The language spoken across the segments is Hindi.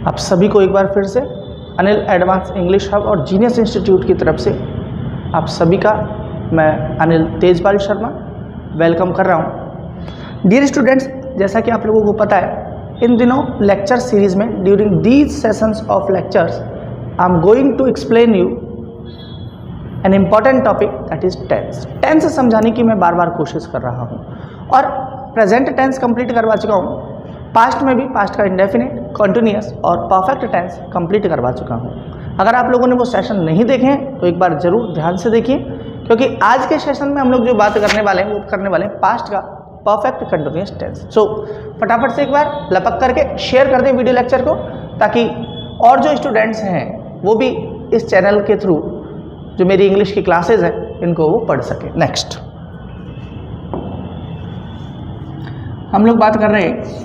आप सभी को एक बार फिर से अनिल एडवांस इंग्लिश हब और जीनियस इंस्टीट्यूट की तरफ से आप सभी का मैं अनिल तेजपाल शर्मा वेलकम कर रहा हूँ। डियर स्टूडेंट्स, जैसा कि आप लोगों को पता है, इन दिनों लेक्चर सीरीज में during these sessions of lectures I am going to explain you an important topic that is tense. Tense समझाने की मैं बार बार कोशिश कर रहा हूँ और प्रेजेंट टेंस कंप्लीट करवा चुका हूँ। पास्ट में भी पास्ट का इंडेफिनिट, कॉन्टिन्यूअस और परफेक्ट टेंस कंप्लीट करवा चुका हूँ। अगर आप लोगों ने वो सेशन नहीं देखे हैं तो एक बार जरूर ध्यान से देखिए, क्योंकि आज के सेशन में हम लोग जो बात करने वाले हैं वो करने वाले हैं पास्ट का परफेक्ट कंटिन्यूअस टेंस। सो फटाफट से एक बार लपक करके शेयर कर दें वीडियो लेक्चर को, ताकि और जो स्टूडेंट्स हैं वो भी इस चैनल के थ्रू जो मेरी इंग्लिश की क्लासेज हैं इनको वो पढ़ सके। नेक्स्ट हम लोग बात कर रहे हैं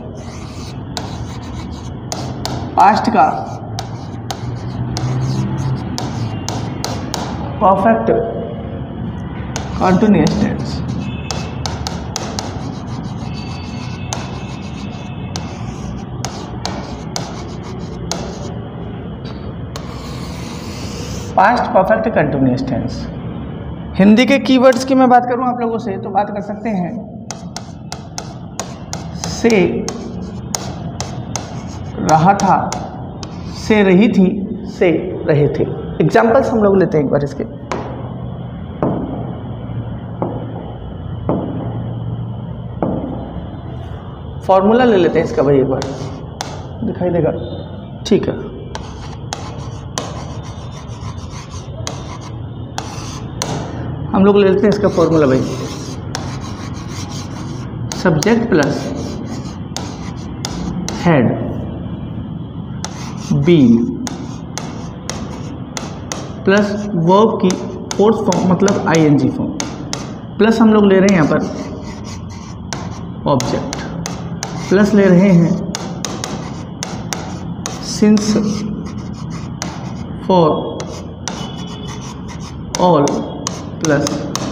पास्ट का perfect continuous tense. Past perfect continuous tense. Hindi के कीवर्ड्स की मैं बात करूं आप लोगों से तो बात कर सकते हैं से रहा था, से रही थी, से रहे थे। एग्जाम्पल्स हम लोग लेते हैं एक बार इसके। फॉर्मूला ले लेते हैं इसका भाई, एक बार दिखाई देगा, ठीक है। हम लोग ले लेते हैं इसका फॉर्मूला भाई, subject plus had been plus verb की फोर्थ फॉर्म मतलब आईएनजी फॉर्म, प्लस हम लोग ले रहे हैं यहाँ पर ऑब्जेक्ट, प्लस ले रहे हैं since for all plus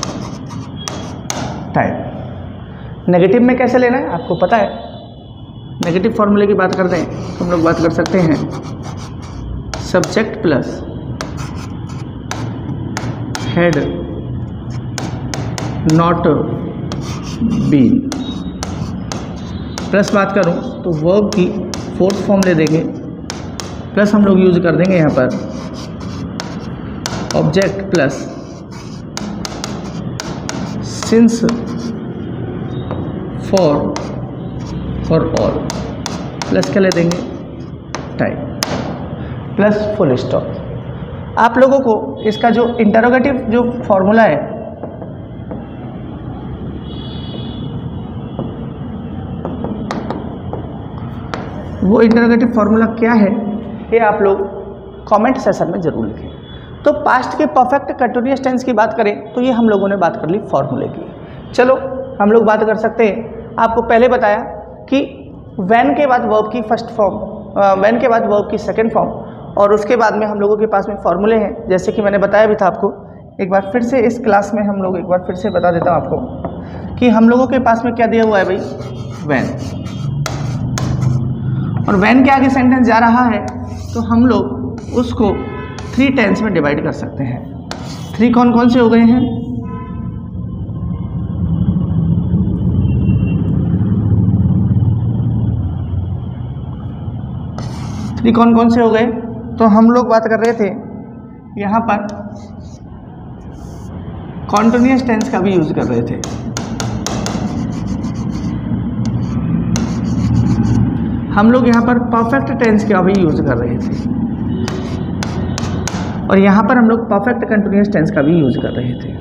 time. Negative में कैसे लेना है आपको पता है। नेगेटिव फॉर्मूले की बात करते हैं तो हम लोग बात कर सकते हैं subject plus had not been, plus बात करूं तो वर्ब की फोर्थ फॉर्म ले देंगे, प्लस हम लोग यूज कर देंगे यहाँ पर object plus since for all, plus क्या ले देंगे टाइम, प्लस फुल स्टॉप। आप लोगों को इसका जो इंटरोगेटिव जो फॉर्मूला है वो इंटरोगेटिव फॉर्मूला क्या है ये आप लोग कमेंट सेशन में जरूर लिखें। तो पास्ट के परफेक्ट कंटिन्यूअस टेंस की बात करें तो ये हम लोगों ने बात कर ली फॉर्मूले की। चलो हम लोग बात कर सकते हैं, आपको पहले बताया कि व्हेन के बाद वर्ब की फर्स्ट फॉर्म, व्हेन के बाद वर्ब की सेकंड फॉर्म, और उसके बाद में हम लोगों के पास में फॉर्मूले हैं, जैसे कि मैंने बताया भी था आपको। एक बार फिर से इस क्लास में हम लोग एक बार फिर से बता देता हूँ आपको कि हम लोगों के पास में क्या दिया हुआ है भाई, व्हेन, और व्हेन के आगे सेंटेंस जा रहा है तो हम लोग उसको 3 टेंस में डिवाइड कर सकते हैं। 3 कौन कौन से हो गए हैं, कौन कौन से हो गए, तो हम लोग बात कर रहे थे यहाँ पर कॉन्टिन्यूअस टेंस का भी यूज कर रहे थे। हम लोग यहाँ पर परफेक्ट टेंस का भी यूज कर रहे थे, और यहाँ पर हम लोग परफेक्ट कंटिन्यूअस टेंस का भी यूज कर रहे थे।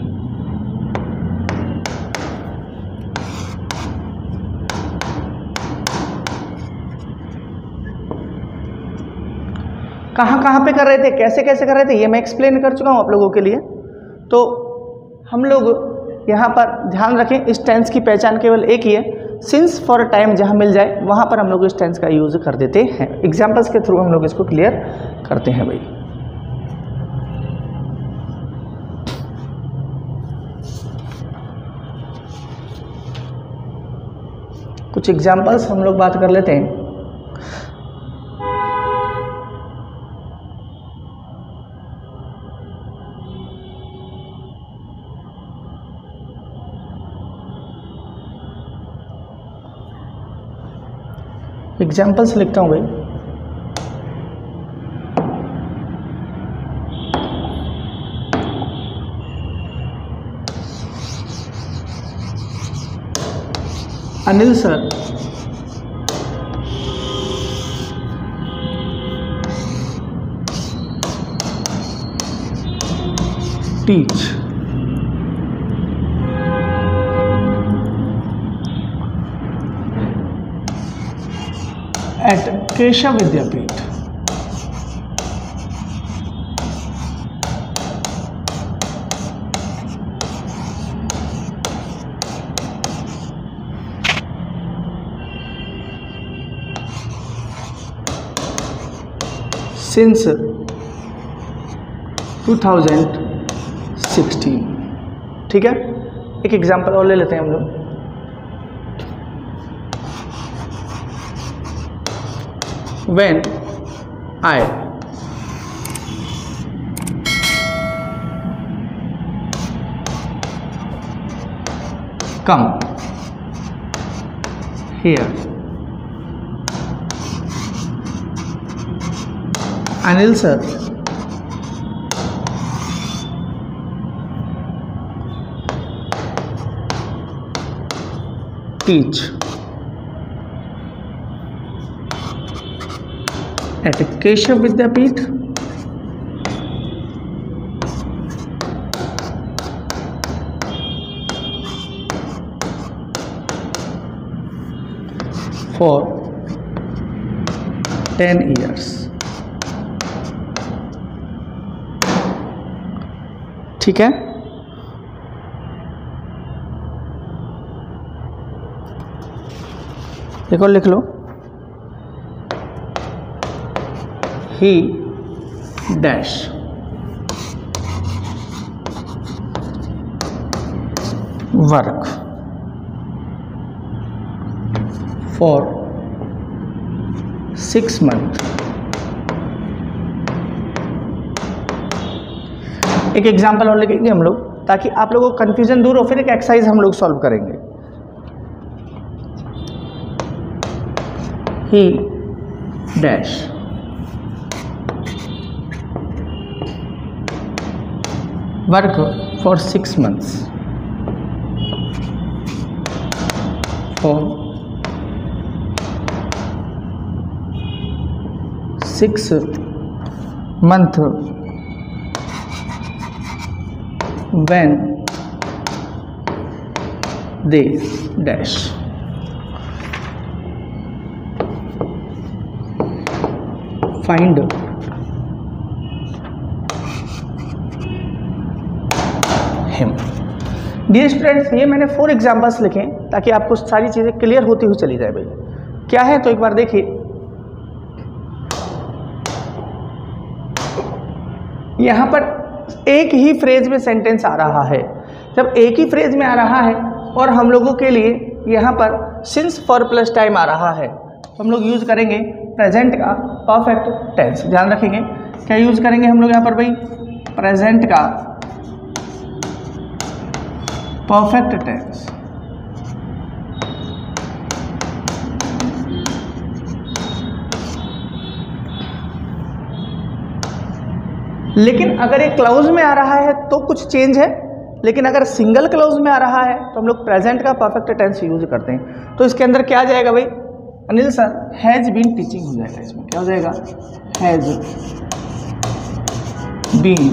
कहाँ कहाँ पे कर रहे थे, कैसे कैसे कर रहे थे, ये मैं एक्सप्लेन कर चुका हूँ आप लोगों के लिए। तो हम लोग यहाँ पर ध्यान रखें, इस टेंस की पहचान केवल एक ही है, सिंस फॉर टाइम जहाँ मिल जाए वहाँ पर हम लोग इस टेंस का यूज कर देते हैं। एग्जाम्पल्स के थ्रू हम लोग इसको क्लियर करते हैं भाई। कुछ एग्जाम्पल्स हम लोग बात कर लेते हैं। एग्जाम्पल्स लिखता हूँ भाई। Anil sir teach at Keshav Vidyapeeth. since 2016। ठीक है, एक एग्जांपल और ले लेते हैं हम लोग। When I come here, Anil sir teach at Keshav Vidyapeeth for 10 years। ठीक है, एक और लिख लो। He dash work for 6 months। एक एग्जाम्पल और लिखेंगे हम लोग ताकि आप लोगों को कंफ्यूजन दूर हो। फिर एक एक्सरसाइज हम लोग सॉल्व करेंगे। He dash work for 6 months for 6 months when they dash find him। Dear students, ये मैंने 4 एग्जाम्पल्स लिखे ताकि आपको सारी चीज़ें क्लियर होती हुई चली जाए। भाई क्या है तो एक बार देखिए। यहाँ पर एक ही फ्रेज में सेंटेंस आ रहा है। जब एक ही फ्रेज में आ रहा है और हम लोगों के लिए यहाँ पर सिंस फॉर प्लस टाइम आ रहा है तो हम लोग यूज करेंगे प्रेजेंट का परफेक्ट टेंस। ध्यान रखेंगे क्या यूज करेंगे हम लोग यहाँ पर भाई, प्रेजेंट का परफेक्ट टेंस। लेकिन अगर ये क्लाउज में आ रहा है तो कुछ चेंज है, लेकिन अगर सिंगल क्लाउज में आ रहा है तो हम लोग प्रेजेंट का परफेक्ट टेंस यूज करते हैं। तो इसके अंदर क्या आ जाएगा भाई, Anil sir has been teaching हो जाएगा। इसमें क्या हो जाएगा, हैज बीन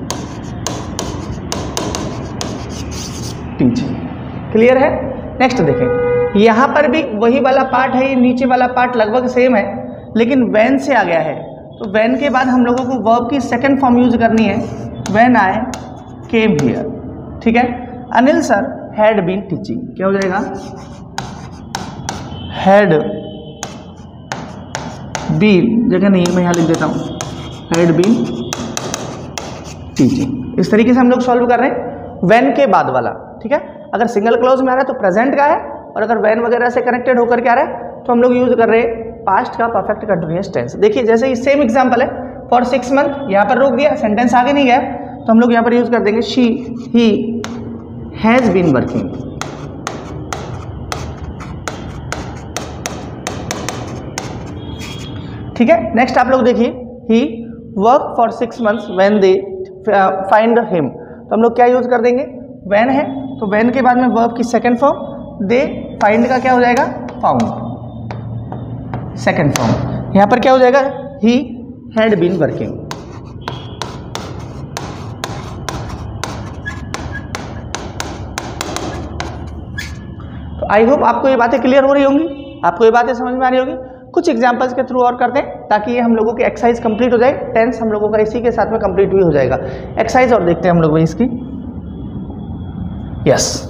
टीचिंग। क्लियर है। नेक्स्ट देखें, यहाँ पर भी वही वाला पार्ट है, ये नीचे वाला पार्ट लगभग सेम है, लेकिन व्हेन से आ गया है। तो व्हेन के बाद हम लोगों को वर्ब की सेकंड फॉर्म यूज करनी है, व्हेन आई केम हियर। ठीक है, Anil sir had been teaching. क्या हो जाएगा, हैड बीन, जगह नहीं मैं यहाँ लिख देता हूँ, हैड बीन टीचिंग। इस तरीके से हम लोग सॉल्व कर रहे हैं व्हेन के बाद वाला। ठीक है, अगर सिंगल क्लॉज में आ रहा है तो प्रेजेंट का है, और अगर व्हेन वगैरह से कनेक्टेड होकर के आ रहा है तो हम लोग यूज कर रहे हैं पास्ट का परफेक्ट कंटिन्यूअस टेंस। देखिए जैसे ये सेम एग्जांपल है, फॉर 6 मंथ, यहाँ पर रोक दिया, सेंटेंस आगे नहीं गया, तो हम लोग यहाँ पर यूज कर देंगे she he has been working ठीक है। नेक्स्ट आप लोग देखिए, he work for 6 months when they find him. तो हम लोग क्या यूज कर देंगे, व्हेन है तो व्हेन के बाद में वर्ब की सेकंड फॉर्म, दे फाइंड का क्या हो जाएगा, फाउंड, सेकंड फॉर्म। यहां पर क्या हो जाएगा, ही हैड बीन वर्किंग। तो आई होप आपको ये बातें क्लियर हो रही होंगी, आपको ये बातें समझ में आ रही होगी। कुछ एग्जांपल्स के थ्रू और करते हैं ताकि ये हम लोगों की एक्सरसाइज कंप्लीट हो जाए। टेंस हम लोगों का इसी के साथ में कंप्लीट भी हो जाएगा। एक्सरसाइज और देखते हैं हम लोग भाई इसकी। Yes,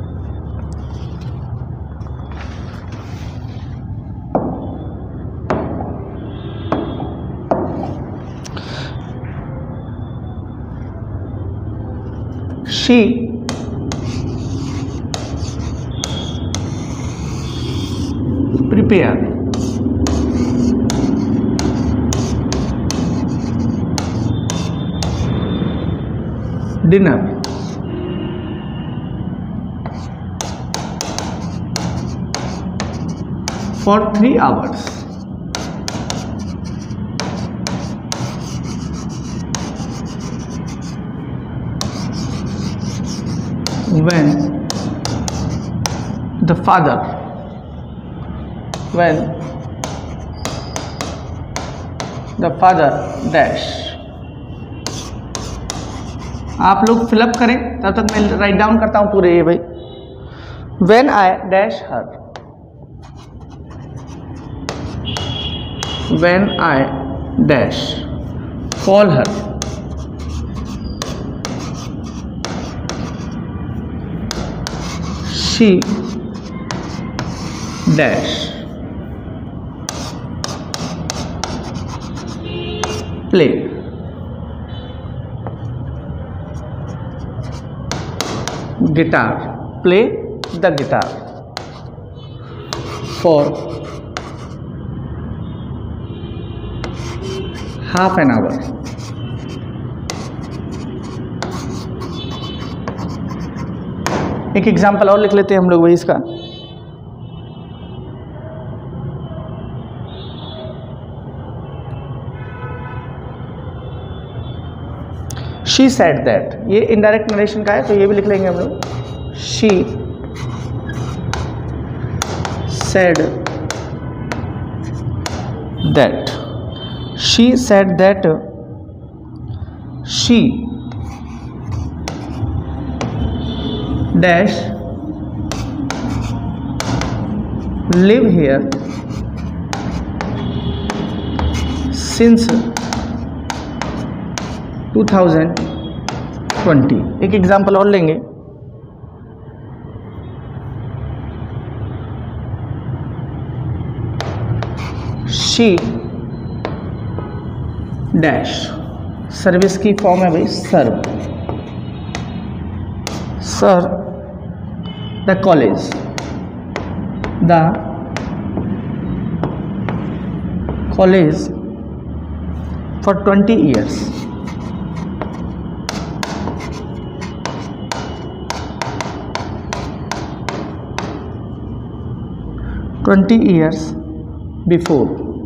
she prepare dinner for 3 hours when the father dash। आप लोग फिलअप करें, तब तक मैं राइट डाउन करता हूं पूरे ये भाई। When I dash her, when I dash call her, she dash play guitar, play the guitar for half an hour. एक एग्जाम्पल और लिख लेते हैं हम लोग भाई इसका। शी सेड दैट, ये इनडायरेक्ट नरेशन का है तो ये भी लिख लेंगे हम लोग। She said that, she said that she dash live here since 2020। एक एग्जाम्पल और लेंगे। शी डैश, सर्विस की फॉर्म है भाई serve, sir the college, for 20 years। 20 years before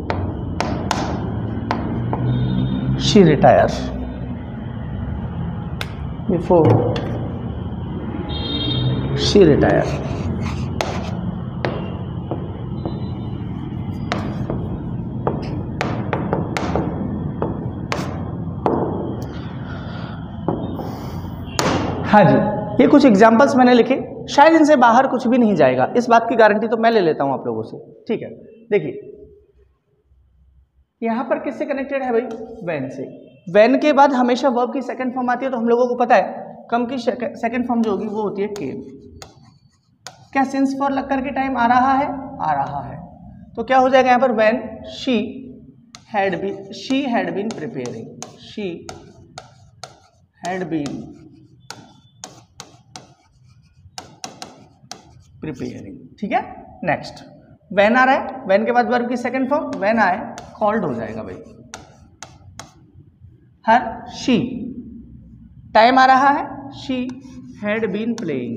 she retires, before she retires। हाँ जी, ये कुछ एग्जाम्पल्स मैंने लिखे, शायद इनसे बाहर कुछ भी नहीं जाएगा, इस बात की गारंटी तो मैं ले लेता हूं आप लोगों से। ठीक है, देखिए यहां पर किससे कनेक्टेड है भाई, व्हेन से। व्हेन के बाद हमेशा वर्ब की सेकंड फॉर्म आती है, तो हम लोगों को पता है कम की सेकंड फॉर्म जो होगी वो होती है केम। क्या सिंस फॉर लग करके टाइम आ रहा है, आ रहा है, तो क्या हो जाएगा यहां पर when she had been preparing, she had been preparing. ठीक है, नेक्स्ट व्हेन आ रहा है, व्हेन के बाद वर्ब की second form when I called हो जाएगा भाई। हर शी टाइम आ रहा है, she had been playing.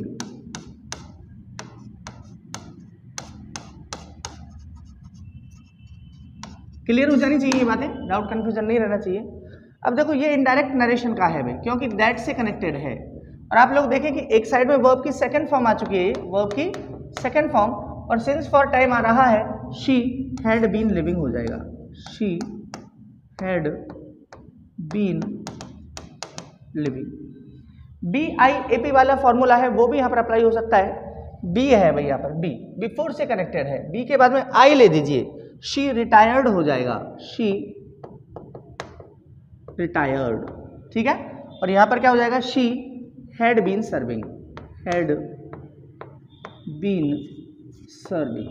Clear हो जानी चाहिए ये बातें, डाउट कन्फ्यूजन नहीं रहना चाहिए। अब देखो ये इनडायरेक्ट नरेशन का है भाई, क्योंकि दैट से कनेक्टेड है। और आप लोग देखें कि एक साइड में वर्ब की सेकंड फॉर्म आ चुकी है, वर्ब की सेकंड फॉर्म, और सिंस फॉर टाइम आ रहा है शी हैड बीन लिविंग हो जाएगा, she had been living. BIAP वाला फॉर्मूला है वो भी यहाँ पर अप्लाई हो सकता है। बी है भाई यहाँ पर, बी बिफोर से कनेक्टेड है, बी के बाद में आई ले दीजिए, शी रिटायर्ड हो जाएगा, शी रिटायर्ड, ठीक है। और यहां पर क्या हो जाएगा, she had been serving, had been serving.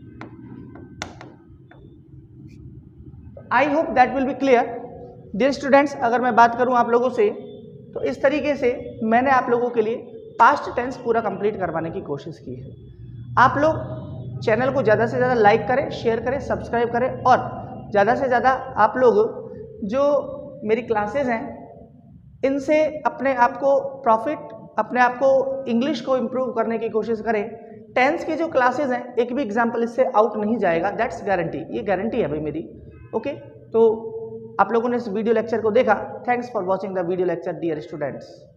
I hope that will be clear dear students. अगर मैं बात करूं आप लोगों से तो इस तरीके से मैंने आप लोगों के लिए पास्ट टेंस पूरा कंप्लीट करवाने की कोशिश की है। आप लोग चैनल को ज़्यादा से ज़्यादा लाइक करें, शेयर करें, सब्सक्राइब करें, और ज़्यादा से ज़्यादा आप लोग जो मेरी क्लासेस हैं इनसे अपने आप को प्रॉफिट, अपने आप को इंग्लिश को इम्प्रूव करने की कोशिश करें। टेंस की जो क्लासेस हैं एक भी एग्जाम्पल इससे आउट नहीं जाएगा, दैट्स गारंटी, ये गारंटी है भाई मेरी। ओके, तो आप लोगों ने इस वीडियो लेक्चर को देखा, thanks for watching the video lecture dear students.